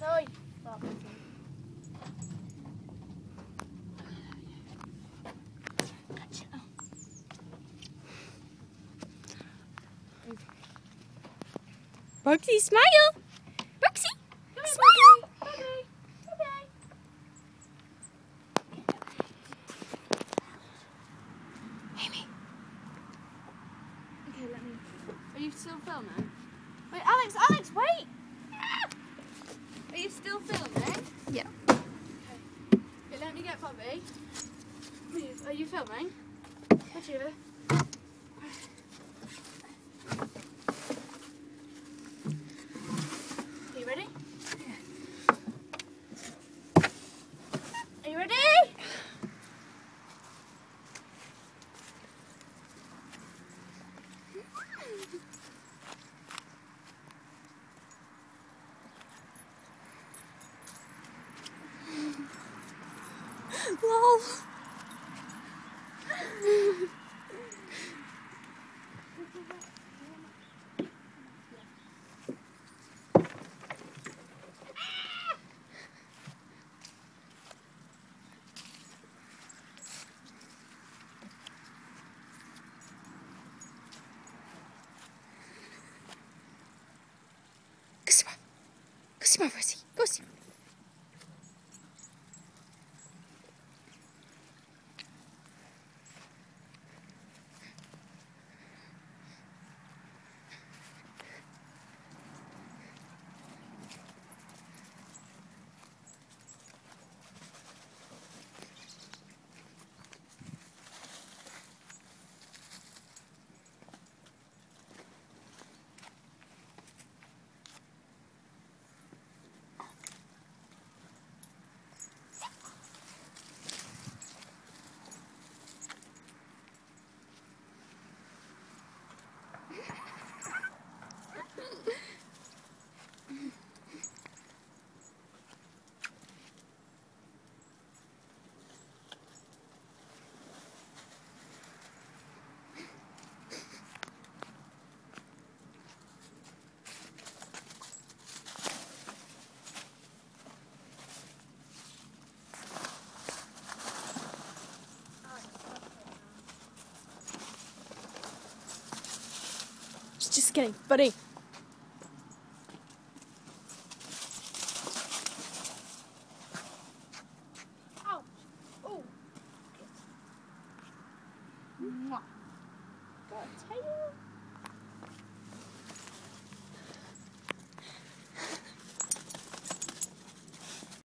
Oi. Roxy, smile! Roxy, smile! Amy. Okay, let me. Are you still filming? Wait, Alex, wait! Are you still filming? Yeah. Okay, let me get Bobby. Move. Are you filming? Watch over. Are you ready? Yeah. Are you ready? Lol. Go see my Rosie. Go see. Just kidding, buddy.